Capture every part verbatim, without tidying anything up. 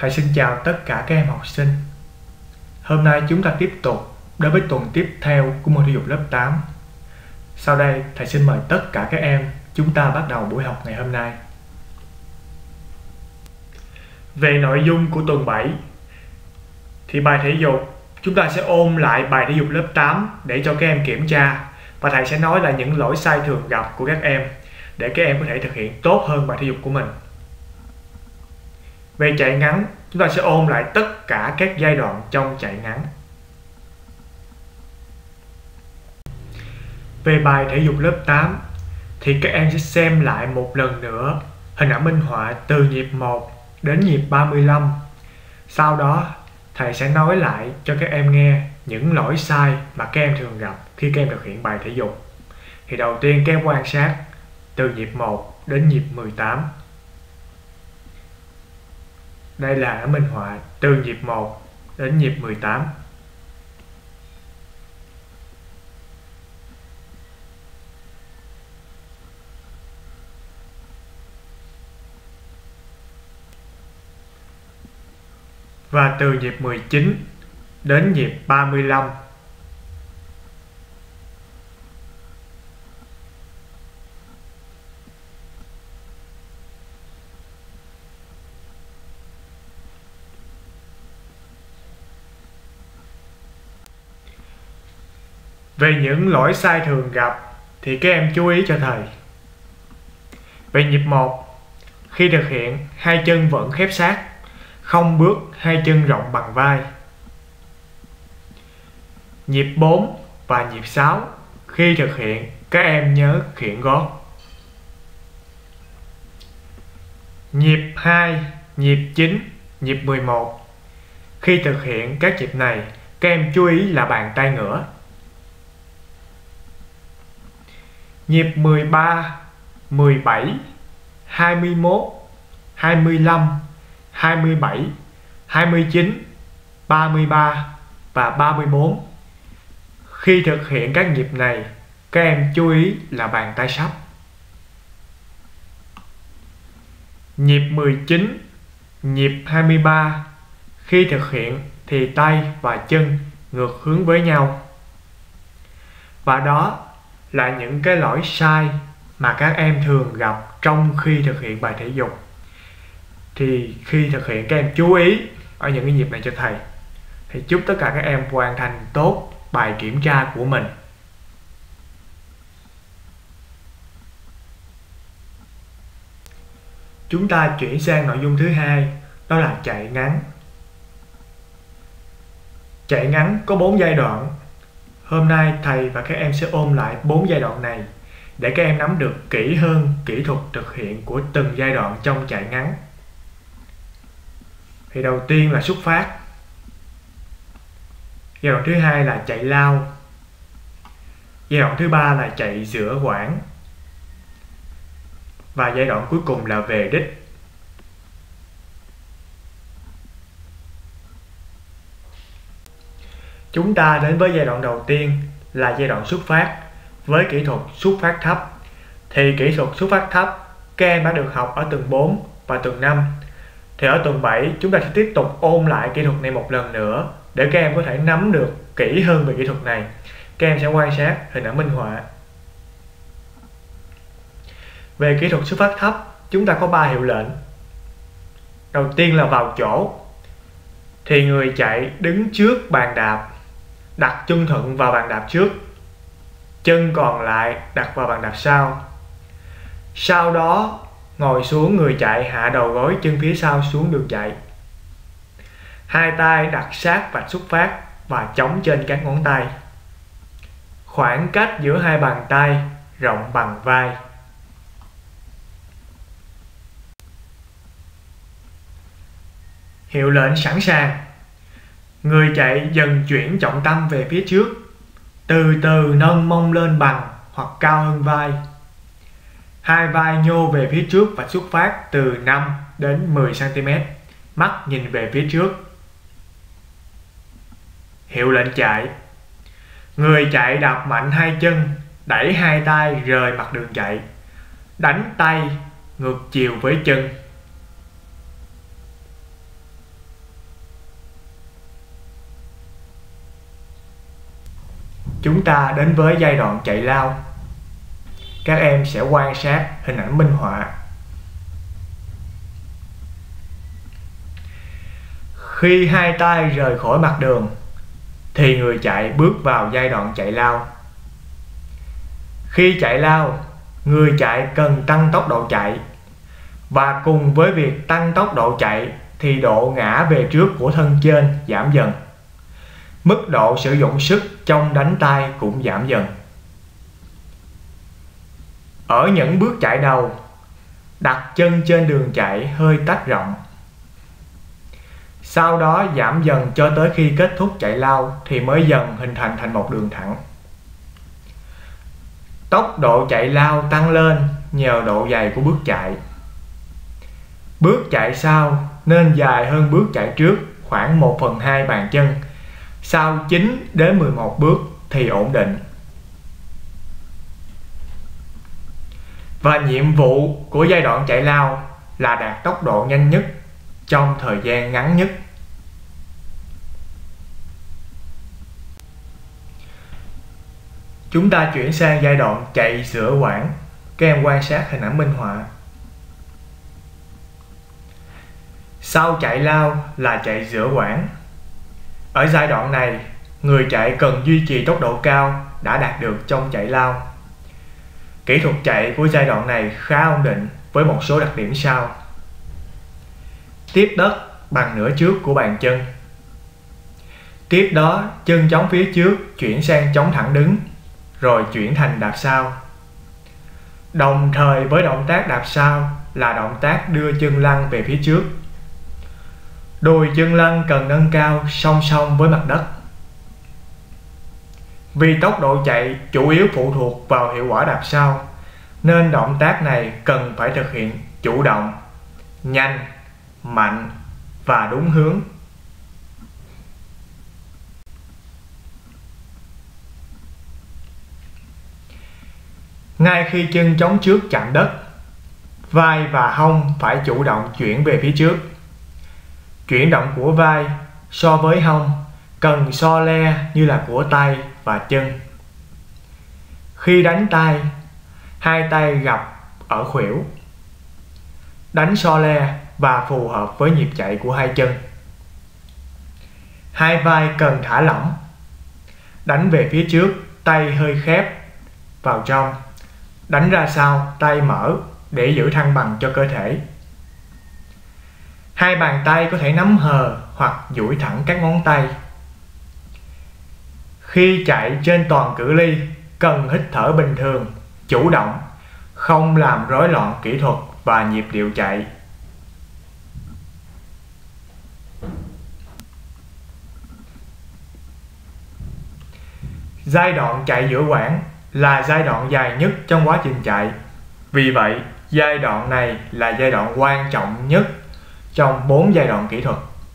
Thầy xin chào tất cả các em học sinh. Hôm nay chúng ta tiếp tục đến với tuần tiếp theo của môn thể dục lớp tám. Sau đây thầy xin mời tất cả các em chúng ta bắt đầu buổi học ngày hôm nay. Về nội dung của tuần bảy thì bài thể dục chúng ta sẽ ôn lại bài thể dục lớp tám để cho các em kiểm tra, và thầy sẽ nói là những lỗi sai thường gặp của các em để các em có thể thực hiện tốt hơn bài thể dục của mình. Về chạy ngắn, chúng ta sẽ ôn lại tất cả các giai đoạn trong chạy ngắn. Về bài thể dục lớp tám thì các em sẽ xem lại một lần nữa hình ảnh minh họa từ nhịp một đến nhịp ba mươi lăm. Sau đó thầy sẽ nói lại cho các em nghe những lỗi sai mà các em thường gặp khi các em thực hiện bài thể dục. Thì đầu tiên các em quan sát từ nhịp một đến nhịp mười tám. Đây là hình ảnh minh họa từ nhịp một đến nhịp mười tám. Và từ nhịp mười chín đến nhịp ba mươi lăm. Về những lỗi sai thường gặp thì các em chú ý cho thầy. Về nhịp một, khi thực hiện hai chân vẫn khép sát, không bước hai chân rộng bằng vai. Nhịp bốn và nhịp sáu, khi thực hiện các em nhớ khiển gót. Nhịp hai, nhịp chín, nhịp mười một, khi thực hiện các nhịp này các em chú ý là bàn tay ngửa. Nhịp mười ba, mười bảy, hai mươi mốt, hai mươi lăm, hai mươi bảy, hai mươi chín, ba mươi ba và ba mươi bốn. Khi thực hiện các nhịp này, các em chú ý là bàn tay sấp. Nhịp mười chín, nhịp hai mươi ba, khi thực hiện thì tay và chân ngược hướng với nhau. Và đó là những cái lỗi sai mà các em thường gặp trong khi thực hiện bài thể dục. Thì khi thực hiện các em chú ý ở những cái nhịp này cho thầy. Thì chúc tất cả các em hoàn thành tốt bài kiểm tra của mình. Chúng ta chuyển sang nội dung thứ hai, đó là chạy ngắn. Chạy ngắn có bốn giai đoạn. Hôm nay thầy và các em sẽ ôn lại bốn giai đoạn này để các em nắm được kỹ hơn kỹ thuật thực hiện của từng giai đoạn trong chạy ngắn. Thì đầu tiên là xuất phát. Giai đoạn thứ hai là chạy lao. Giai đoạn thứ ba là chạy giữa quãng. Và giai đoạn cuối cùng là về đích. Chúng ta đến với giai đoạn đầu tiên là giai đoạn xuất phát với kỹ thuật xuất phát thấp. Thì kỹ thuật xuất phát thấp các em đã được học ở tuần bốn và tuần năm. Thì ở tuần bảy chúng ta sẽ tiếp tục ôn lại kỹ thuật này một lần nữa để các em có thể nắm được kỹ hơn về kỹ thuật này. Các em sẽ quan sát hình ảnh minh họa. Về kỹ thuật xuất phát thấp, chúng ta có ba hiệu lệnh. Đầu tiên là vào chỗ. Thì người chạy đứng trước bàn đạp, đặt chân thuận vào bàn đạp trước, chân còn lại đặt vào bàn đạp sau. Sau đó ngồi xuống, người chạy hạ đầu gối chân phía sau xuống đường chạy. Hai tay đặt sát vạch xuất phát và chống trên các ngón tay. Khoảng cách giữa hai bàn tay rộng bằng vai. Hiệu lệnh sẵn sàng. Người chạy dần chuyển trọng tâm về phía trước, từ từ nâng mông lên bằng hoặc cao hơn vai. Hai vai nhô về phía trước và xuất phát từ năm đến mười xăng ti mét, mắt nhìn về phía trước. Hiệu lệnh chạy. Người chạy đạp mạnh hai chân, đẩy hai tay rời mặt đường chạy, đánh tay ngược chiều với chân. chúng ta đến với giai đoạn chạy lao. Các em sẽ quan sát hình ảnh minh họa. Khi hai tay rời khỏi mặt đường thì người chạy bước vào giai đoạn chạy lao. Khi chạy lao, người chạy cần tăng tốc độ chạy, và cùng với việc tăng tốc độ chạy thì độ ngã về trước của thân trên giảm dần. Mức độ sử dụng sức trong đánh tay cũng giảm dần. Ở những bước chạy đầu, đặt chân trên đường chạy hơi tách rộng. Sau đó giảm dần cho tới khi kết thúc chạy lao thì mới dần hình thành thành một đường thẳng. Tốc độ chạy lao tăng lên nhờ độ dày của bước chạy. Bước chạy sau nên dài hơn bước chạy trước khoảng một phần hai bàn chân. Sau chín đến mười một bước thì ổn định. Và nhiệm vụ của giai đoạn chạy lao là đạt tốc độ nhanh nhất trong thời gian ngắn nhất. Chúng ta chuyển sang giai đoạn chạy giữa quãng. Các em quan sát hình ảnh minh họa. Sau chạy lao là chạy giữa quãng. Ở giai đoạn này, người chạy cần duy trì tốc độ cao đã đạt được trong chạy lao. Kỹ thuật chạy của giai đoạn này khá ổn định với một số đặc điểm sau. Tiếp đất bằng nửa trước của bàn chân. Tiếp đó, chân chống phía trước chuyển sang chống thẳng đứng, rồi chuyển thành đạp sau. Đồng thời với động tác đạp sau là động tác đưa chân lăn về phía trước. Đùi chân lăn cần nâng cao song song với mặt đất. Vì tốc độ chạy chủ yếu phụ thuộc vào hiệu quả đạp sau, nên động tác này cần phải thực hiện chủ động, nhanh, mạnh và đúng hướng. Ngay khi chân chống trước chạm đất, vai và hông phải chủ động chuyển về phía trước. Chuyển động của vai so với hông cần so le như là của tay và chân. Khi đánh tay, hai tay gặp ở khuỷu. Đánh so le và phù hợp với nhịp chạy của hai chân. Hai vai cần thả lỏng. Đánh về phía trước, tay hơi khép vào trong. Đánh ra sau, tay mở để giữ thăng bằng cho cơ thể. Hai bàn tay có thể nắm hờ hoặc duỗi thẳng các ngón tay. Khi chạy trên toàn cự ly, cần hít thở bình thường, chủ động, không làm rối loạn kỹ thuật và nhịp điệu chạy. Giai đoạn chạy giữa quãng là giai đoạn dài nhất trong quá trình chạy. Vì vậy, giai đoạn này là giai đoạn quan trọng nhất trong bốn giai đoạn kỹ thuật.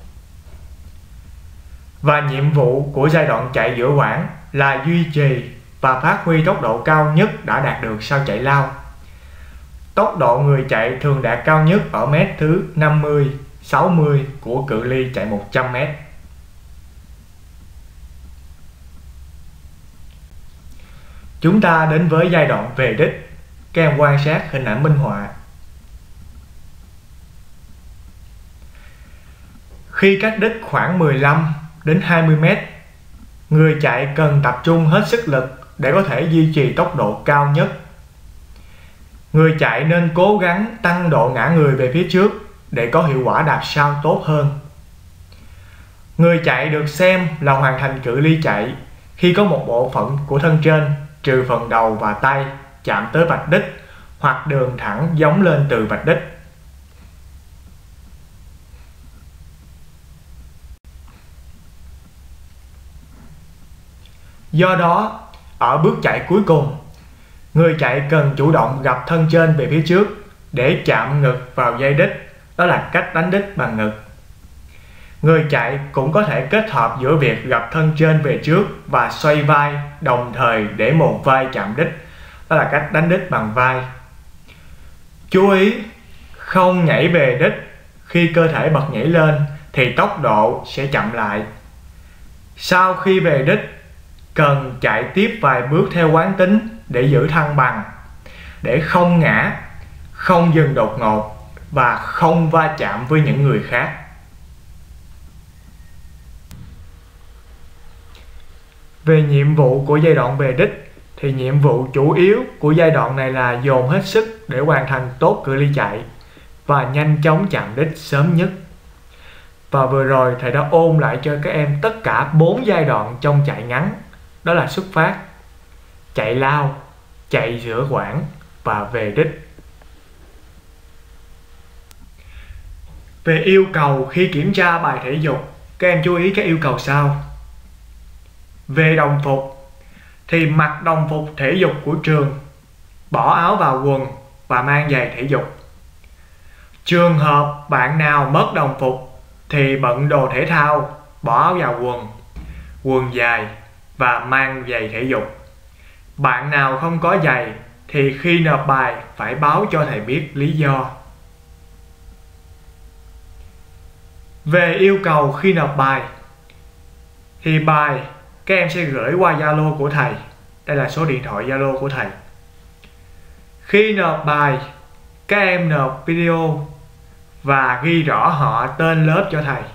Và nhiệm vụ của giai đoạn chạy giữa quãng là duy trì và phát huy tốc độ cao nhất đã đạt được sau chạy lao. Tốc độ người chạy thường đạt cao nhất ở mét thứ năm mươi, sáu mươi của cự ly chạy một trăm mét. Chúng ta đến với giai đoạn về đích. Các em quan sát hình ảnh minh họa. Khi cách đích khoảng mười lăm đến hai mươi mét, người chạy cần tập trung hết sức lực để có thể duy trì tốc độ cao nhất. Người chạy nên cố gắng tăng độ ngã người về phía trước để có hiệu quả đạp sau tốt hơn. Người chạy được xem là hoàn thành cự ly chạy khi có một bộ phận của thân trên, trừ phần đầu và tay, chạm tới vạch đích hoặc đường thẳng giống lên từ vạch đích. Do đó, ở bước chạy cuối cùng, người chạy cần chủ động gập thân trên về phía trước để chạm ngực vào dây đích, đó là cách đánh đích bằng ngực. Người chạy cũng có thể kết hợp giữa việc gập thân trên về trước và xoay vai đồng thời để một vai chạm đích, đó là cách đánh đích bằng vai. Chú ý không nhảy về đích. Khi cơ thể bật nhảy lên thì tốc độ sẽ chậm lại. Sau khi về đích, cần chạy tiếp vài bước theo quán tính để giữ thăng bằng, để không ngã, không dừng đột ngột và không va chạm với những người khác. Về nhiệm vụ của giai đoạn về đích thì nhiệm vụ chủ yếu của giai đoạn này là dồn hết sức để hoàn thành tốt cự ly chạy và nhanh chóng chạm đích sớm nhất. Và vừa rồi thầy đã ôn lại cho các em tất cả bốn giai đoạn trong chạy ngắn, đó là xuất phát, chạy lao, chạy giữa quãng và về đích. Về yêu cầu khi kiểm tra bài thể dục, các em chú ý các yêu cầu sau. Về đồng phục thì mặc đồng phục thể dục của trường, bỏ áo vào quần và mang giày thể dục. Trường hợp bạn nào mất đồng phục thì bận đồ thể thao, bỏ áo vào quần, quần dài và mang giày thể dục. Bạn nào không có giày thì khi nộp bài phải báo cho thầy biết lý do. Về yêu cầu khi nộp bài thì bài các em sẽ gửi qua Zalo của thầy. Đây là số điện thoại Zalo của thầy. Khi nộp bài, các em nộp video và ghi rõ họ, tên, lớp cho thầy.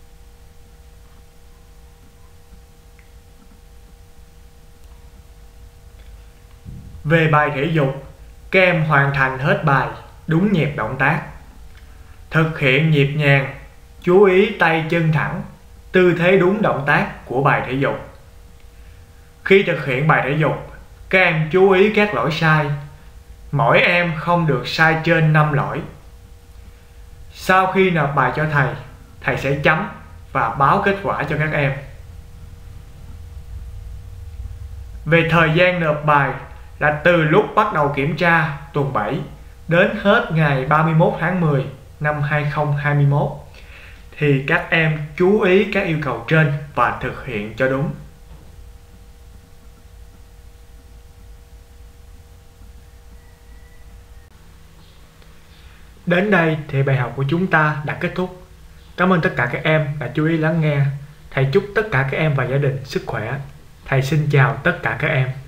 Về bài thể dục, các em hoàn thành hết bài đúng nhịp động tác. Thực hiện nhịp nhàng, chú ý tay chân thẳng, tư thế đúng động tác của bài thể dục. Khi thực hiện bài thể dục, các em chú ý các lỗi sai. Mỗi em không được sai trên năm lỗi. Sau khi nộp bài cho thầy, thầy sẽ chấm và báo kết quả cho các em. Về thời gian nộp bài là từ lúc bắt đầu kiểm tra tuần bảy đến hết ngày ba mươi mốt tháng mười năm hai nghìn không trăm hai mươi mốt. Thì các em chú ý các yêu cầu trên và thực hiện cho đúng. Đến đây thì bài học của chúng ta đã kết thúc. Cảm ơn tất cả các em đã chú ý lắng nghe. Thầy chúc tất cả các em và gia đình sức khỏe. Thầy xin chào tất cả các em.